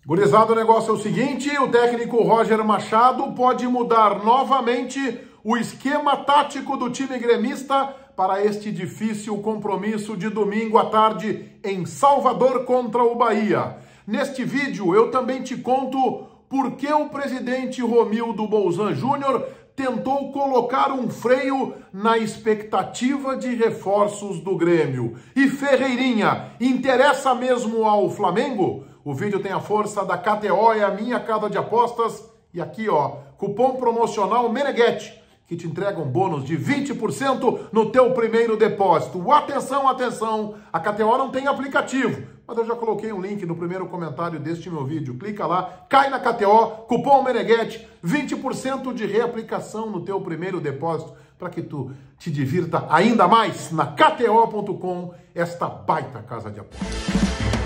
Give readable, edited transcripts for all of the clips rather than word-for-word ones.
Gurizada, o negócio é o seguinte, o técnico Roger Machado pode mudar novamente o esquema tático do time gremista para este difícil compromisso de domingo à tarde em Salvador contra o Bahia. Neste vídeo eu também te conto por que o presidente Romildo Bolzan Júnior tentou colocar um freio na expectativa de reforços do Grêmio. E Ferreirinha, interessa mesmo ao Flamengo? O vídeo tem a força da KTO, é a minha casa de apostas. E aqui, ó, cupom promocional Meneghetti, que te entrega um bônus de 20% no teu primeiro depósito. Atenção, atenção, a KTO não tem aplicativo, mas eu já coloquei um link no primeiro comentário deste meu vídeo. Clica lá, cai na KTO, cupom Meneghetti, 20% de reaplicação no teu primeiro depósito, para que tu te divirta ainda mais na KTO.com, esta baita casa de apostas.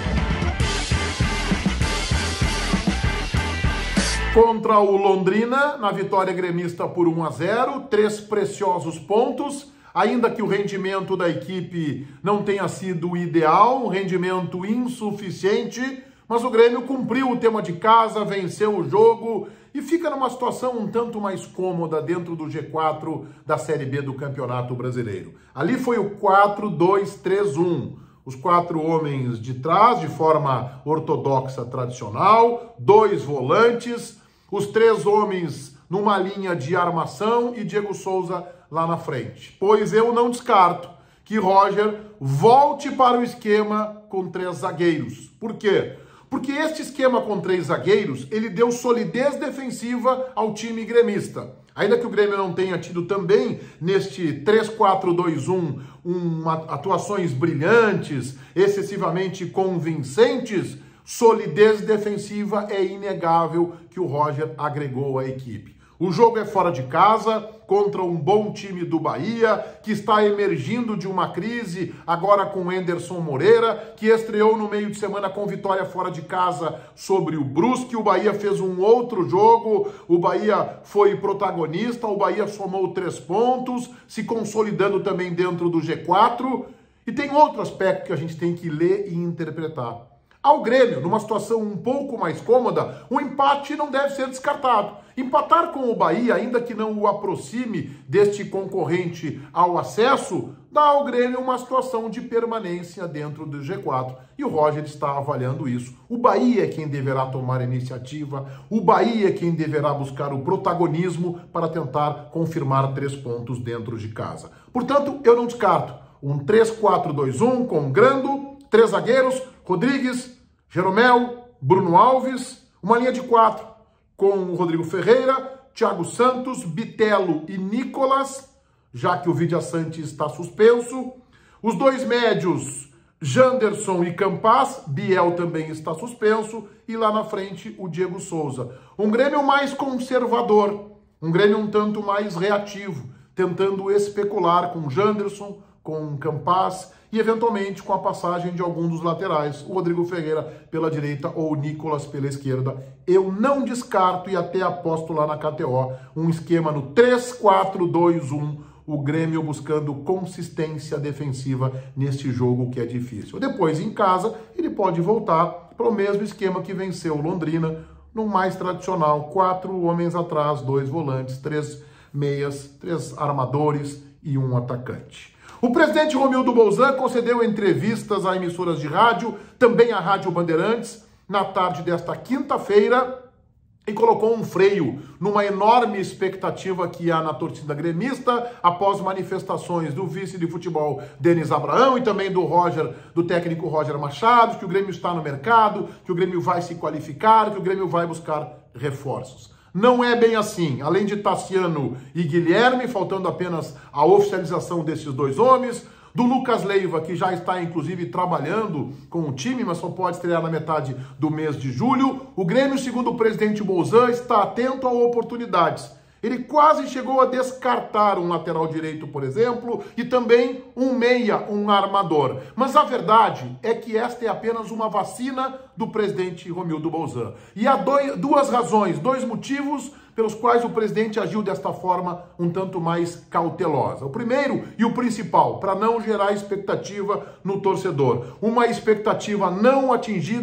Contra o Londrina, na vitória gremista por 1-0, 3 preciosos pontos, ainda que o rendimento da equipe não tenha sido ideal, um rendimento insuficiente, mas o Grêmio cumpriu o tema de casa, venceu o jogo e fica numa situação um tanto mais cômoda dentro do G4 da Série B do Campeonato Brasileiro. Ali foi o 4-2-3-1. Os 4 homens de trás, de forma ortodoxa tradicional, 2 volantes, os 3 homens numa linha de armação e Diego Souza lá na frente. Pois eu não descarto que Roger volte para o esquema com 3 zagueiros. Por quê? Porque este esquema com 3 zagueiros, ele deu solidez defensiva ao time gremista. Ainda que o Grêmio não tenha tido também neste 3-4-2-1 atuações brilhantes, excessivamente convincentes, solidez defensiva é inegável que o Roger agregou à equipe. O jogo é fora de casa, contra um bom time do Bahia, que está emergindo de uma crise, agora com o Anderson Moreira, que estreou no meio de semana com vitória fora de casa sobre o Brusque. O Bahia fez um outro jogo, o Bahia foi protagonista, o Bahia somou 3 pontos, se consolidando também dentro do G4. E tem outro aspecto que a gente tem que ler e interpretar. Ao Grêmio, numa situação um pouco mais cômoda, o empate não deve ser descartado. Empatar com o Bahia, ainda que não o aproxime deste concorrente ao acesso, dá ao Grêmio uma situação de permanência dentro do G4. E o Roger está avaliando isso. O Bahia é quem deverá tomar a iniciativa, o Bahia é quem deverá buscar o protagonismo para tentar confirmar 3 pontos dentro de casa. Portanto, eu não descarto um 3-4-2-1 com Grando, 3 zagueiros, Rodrigues, Jeromel, Bruno Alves, uma linha de 4 com o Rodrigo Ferreira, Thiago Santos, Bitelo e Nicolas, já que o Vidia Sante está suspenso. Os 2 médios, Janderson e Campas, Biel também está suspenso. E lá na frente, o Diego Souza. Um Grêmio mais conservador, um Grêmio um tanto mais reativo, tentando especular com Janderson, com Campas e eventualmente com a passagem de algum dos laterais, o Rodrigo Ferreira pela direita ou o Nicolas pela esquerda. Eu não descarto e até aposto lá na KTO um esquema no 3-4-2-1, o Grêmio buscando consistência defensiva neste jogo que é difícil. Depois em casa ele pode voltar para o mesmo esquema que venceu o Londrina, no mais tradicional, 4 homens atrás, 2 volantes, 3 meias, 3 armadores e 1 atacante. O presidente Romildo Bolzan concedeu entrevistas a emissoras de rádio, também à Rádio Bandeirantes, na tarde desta quinta-feira, e colocou um freio numa enorme expectativa que há na torcida gremista, após manifestações do vice de futebol Denis Abraão e também do técnico Roger Machado, que o Grêmio está no mercado, que o Grêmio vai se qualificar, que o Grêmio vai buscar reforços. Não é bem assim. Além de Tassiano e Guilherme, faltando apenas a oficialização desses 2 homens, do Lucas Leiva, que já está inclusive trabalhando com o time, mas só pode estrear na metade do mês de julho, o Grêmio, segundo o presidente Bolzan, está atento a oportunidades. Ele quase chegou a descartar um lateral direito, por exemplo, e também um meia, um armador. Mas a verdade é que esta é apenas uma vacina do presidente Romildo Bolzan. E há 2 razões, 2 motivos pelos quais o presidente agiu desta forma um tanto mais cautelosa. O primeiro e o principal, para não gerar expectativa no torcedor. Uma expectativa não atingida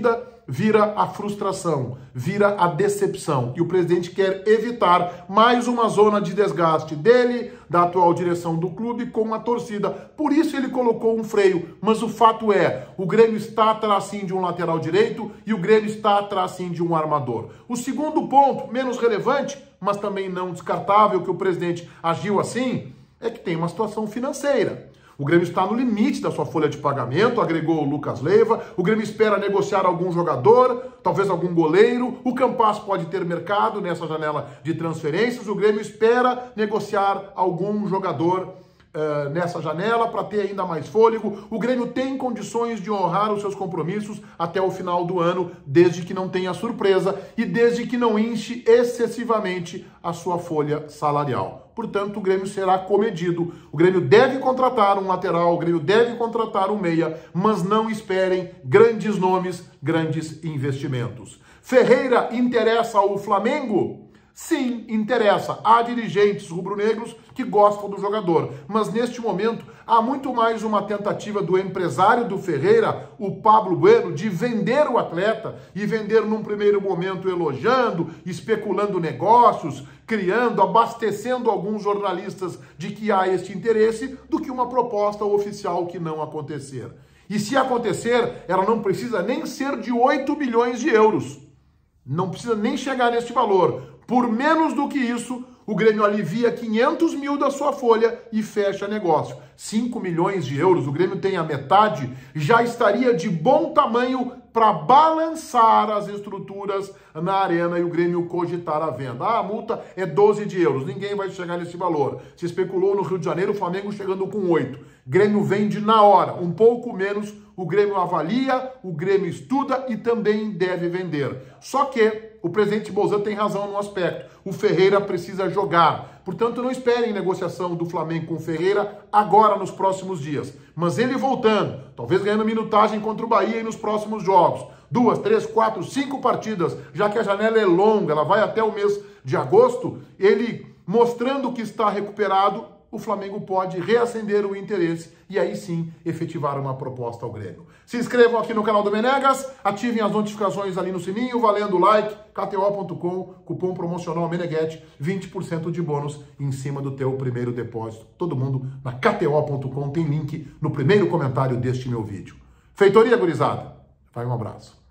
vira a frustração, vira a decepção. E o presidente quer evitar mais uma zona de desgaste dele, da atual direção do clube, com a torcida. Por isso ele colocou um freio. Mas o fato é, o Grêmio está atrás sim de um lateral direito e o Grêmio está atrás sim de um armador. O segundo ponto, menos relevante, mas também não descartável que o presidente agiu assim, é que tem uma situação financeira. O Grêmio está no limite da sua folha de pagamento, agregou o Lucas Leiva, o Grêmio espera negociar algum jogador, talvez algum goleiro, o Campas pode ter mercado nessa janela de transferências, o Grêmio espera negociar algum jogador nessa janela para ter ainda mais fôlego. O Grêmio tem condições de honrar os seus compromissos até o final do ano, desde que não tenha surpresa e desde que não enche excessivamente a sua folha salarial. Portanto, o Grêmio será comedido. O Grêmio deve contratar um lateral, o Grêmio deve contratar um meia, mas não esperem grandes nomes, grandes investimentos. Ferreira interessa ao Flamengo? Sim, interessa. Há dirigentes rubro-negros que gostam do jogador, mas neste momento há muito mais uma tentativa do empresário do Ferreira, o Pablo Bueno, de vender o atleta e vender num primeiro momento elogiando, especulando negócios, criando, abastecendo alguns jornalistas de que há este interesse, do que uma proposta oficial que não acontecer. E se acontecer, ela não precisa nem ser de 8 bilhões de euros. Não precisa nem chegar neste valor. Por menos do que isso, o Grêmio alivia 500 mil da sua folha e fecha negócio. 5 milhões de euros, o Grêmio tem a metade, já estaria de bom tamanho para balançar as estruturas na arena e o Grêmio cogitar a venda. Ah, a multa é 12 de euros, ninguém vai chegar nesse valor. Se especulou no Rio de Janeiro, o Flamengo chegando com 8. Grêmio vende na hora, um pouco menos, o Grêmio avalia, o Grêmio estuda e também deve vender. Só que o presidente Bolzan tem razão no aspecto. O Ferreira precisa jogar. Portanto, não esperem negociação do Flamengo com o Ferreira agora nos próximos dias. Mas ele voltando, talvez ganhando minutagem contra o Bahia e nos próximos jogos. 2, 3, 4, 5 partidas, já que a janela é longa, ela vai até o mês de agosto, ele mostrando que está recuperado, o Flamengo pode reacender o interesse e aí sim efetivar uma proposta ao Grêmio. Se inscrevam aqui no canal do Menegas, ativem as notificações ali no sininho, valendo o like, KTO.com, cupom promocional Meneghete, 20% de bônus em cima do teu primeiro depósito. Todo mundo na KTO.com, tem link no primeiro comentário deste meu vídeo. Feitoria, gurizada. Vai, um abraço.